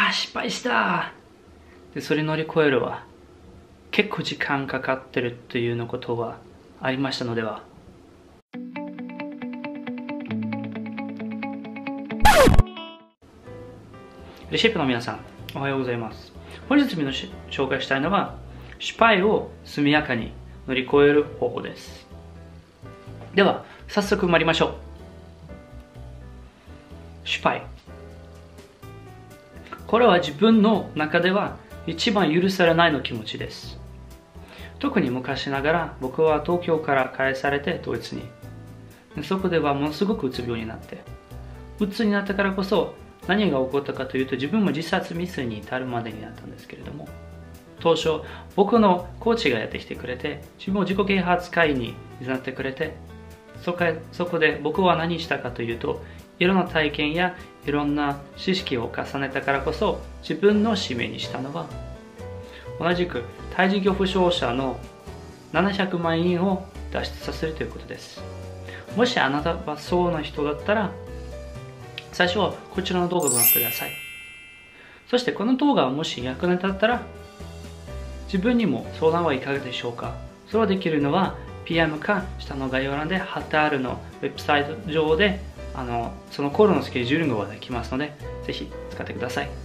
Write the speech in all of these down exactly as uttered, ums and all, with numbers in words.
ああ、失敗したで、それ乗り越えるは、結構時間かかってるというのことはありましたのでは。レシピの皆さん、おはようございます。本日の紹介したいのは、失敗を速やかに乗り越える方法です。では、早速参りましょう。失敗。これは自分の中では一番許されないの気持ちです。特に昔ながら僕は東京から帰されてドイツに。そこではものすごくうつ病になって。うつになったからこそ何が起こったかというと、自分も自殺未遂に至るまでになったんですけれども、当初僕のコーチがやってきてくれて、自分を自己啓発会になってくれて、そこそこで僕は何したかというと、いろんな体験やいろんな知識を重ねたからこそ自分の使命にしたのは、同じく胎児恐怖症者のななひゃくまんえんを脱出させるということです。もしあなたはそうな人だったら、最初はこちらの動画をご覧ください。そしてこの動画がもし役に立ったら、自分にも相談はいかがでしょうか。それはできるのは ピーエム か下の概要欄で貼ってあるのウェブサイト上であのその頃のスケジューリングができますので、ぜひ使ってください。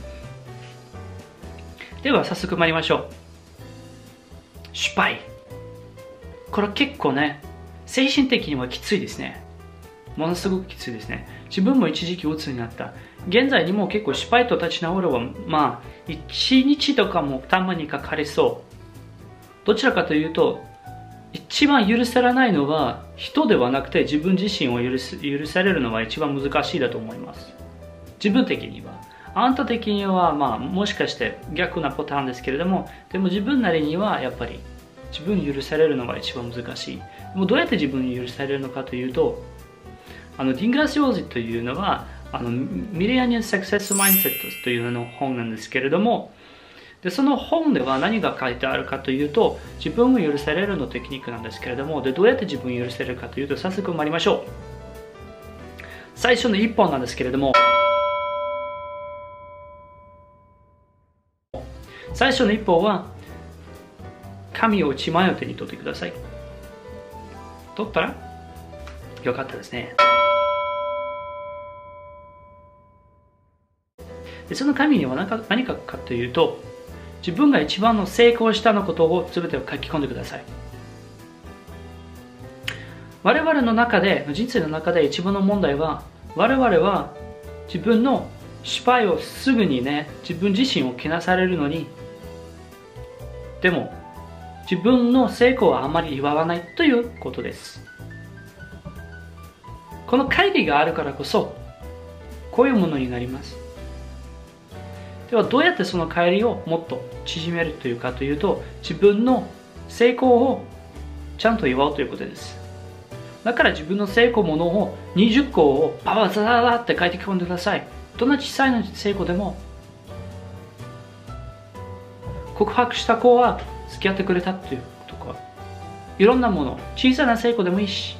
では早速参りましょう。失敗。これ結構ね、精神的にはきついですね。ものすごくきついですね。自分も一時期うつになった。現在にも結構失敗と立ち直るは、まあ、いちにちとかもたまにかかりそう。どちらかというと、一番許されないのは人ではなくて自分自身を許す許されるのは一番難しいだと思います。自分的には。あんた的には、まあ、もしかして逆なパターンですけれども、でも自分なりにはやっぱり自分に許されるのが一番難しい。でもどうやって自分に許されるのかというと、あのディングラシオージというのはあのミレニアム・サクセス・マインドセットというの本なんですけれども、でその本では何が書いてあるかというと、自分を許されるのテクニックなんですけれども、でどうやって自分を許せるかというと、早速参りましょう。最初の一本なんですけれども、最初の一本は紙を一枚を手に取ってください。取ったらよかったですね。でその紙には何か何かかというと、自分が一番の成功したのことを全てを書き込んでください。我々の中で、人生の中で一番の問題は、我々は自分の失敗をすぐにね、自分自身をけなされるのに、でも自分の成功はあまり祝わないということです。この乖離があるからこそ、こういうものになります。ではどうやってその乖離をもっと縮めるというかというと、自分の成功をちゃんと祝うということです。だから自分の成功ものをにじゅっこをパパザザザって書いて込んでください。どんな小さいの成功でも、告白した子は付き合ってくれたというとか、いろんなもの、小さな成功でもいいし、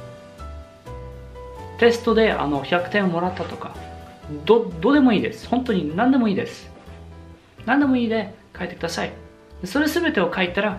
テストであのひゃくてんをもらったとか、ど, どうでもいいです。本当に何でもいいです。何でもいいで書いてください。それ全てを書いたら、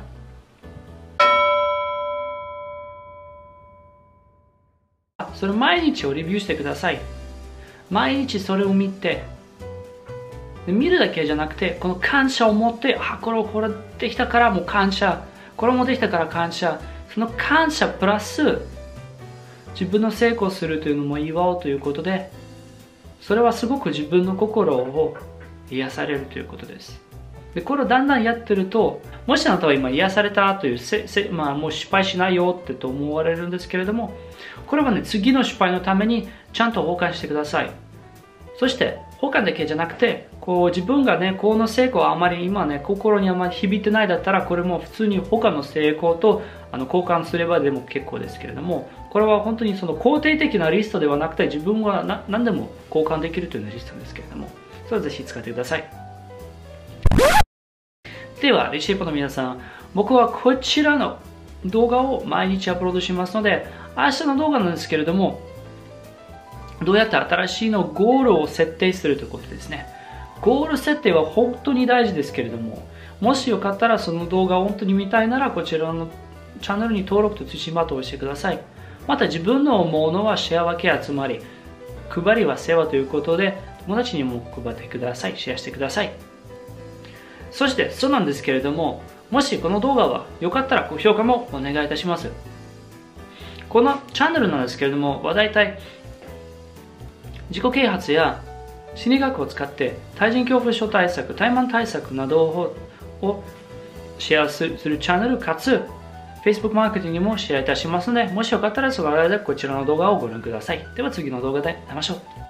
それ毎日をレビューしてください。毎日それを見て、見るだけじゃなくて、この感謝を持って、あ、これをこれできたからもう感謝、これもできたから感謝、その感謝プラス自分の成功するというのも祝おうということで、それはすごく自分の心を癒されるということです。でこれをだんだんやってると、もしあなたは今癒されたというせせ、まあ、もう失敗しないよってと思われるんですけれども、これはね、次の失敗のためにちゃんと保管してください。そして保管だけじゃなくて、こう自分がね、この成功はあまり今ね、心にあまり響いてないだったら、これも普通に他の成功とあの交換すればでも結構ですけれども、これは本当にその肯定的なリストではなくて、自分はな何でも交換できるというリストですけれども、それをぜひ使ってください。では、レシープの皆さん、僕はこちらの動画を毎日アップロードしますので、明日の動画なんですけれども、どうやって新しいのゴールを設定するということですね。 ゴール設定は本当に大事ですけれども、もしよかったらその動画を本当に見たいならこちらのチャンネルに登録と通知バトンを押してください。また自分の思うのはシェア分け集まり、配りは世話ということで友達にも配ってください。シェアしてください。そしてそうなんですけれども、もしこの動画は良かったら高評価もお願いいたします。このチャンネルなんですけれども、は大体自己啓発や心理学を使って対人恐怖症対策、怠慢対策などををシェアするチャンネルかつ Facebook マーケティングもシェアいたしますので、もしよかったらその間でこちらの動画をご覧ください。では次の動画で会いましょう。